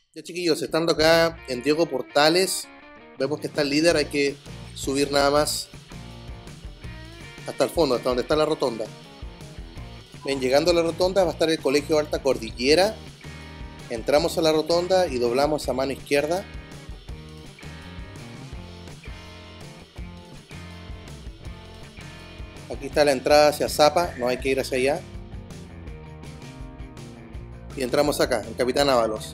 Ya chiquillos, estando acá en Diego Portales, vemos que está el líder, hay que subir nada más hasta el fondo, hasta donde está la rotonda. Ven, llegando a la rotonda va a estar el Colegio Alta Cordillera. Entramos a la rotonda y doblamos a mano izquierda. Aquí está la entrada hacia Zapa, no hay que ir hacia allá. Y entramos acá, en Capitán Ábalos.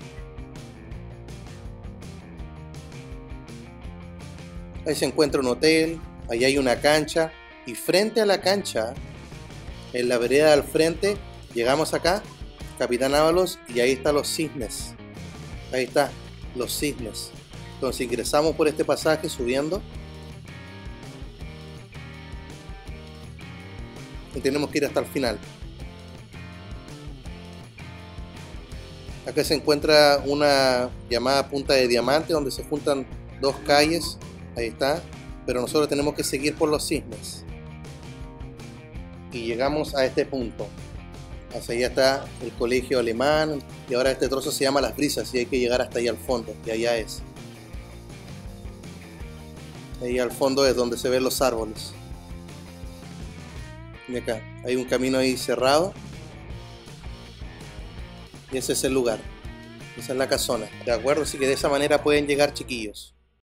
Ahí se encuentra un hotel, ahí hay una cancha. Y frente a la cancha, en la vereda al frente, llegamos acá, Capitán Ábalos, y ahí están los cisnes. Ahí está, los cisnes. Entonces ingresamos por este pasaje subiendo. Y tenemos que ir hasta el final. Acá se encuentra una llamada Punta de Diamante, donde se juntan dos calles. Ahí está. Pero nosotros tenemos que seguir por los cisnes. Y llegamos a este punto. Hacia allá está el colegio alemán. Y ahora este trozo se llama Las Brisas. Y hay que llegar hasta ahí al fondo. Y allá es. Ahí al fondo es donde se ven los árboles. Y acá hay un camino ahí cerrado. Y ese es el lugar. Esa es la casona. ¿De acuerdo? Así que de esa manera pueden llegar, chiquillos.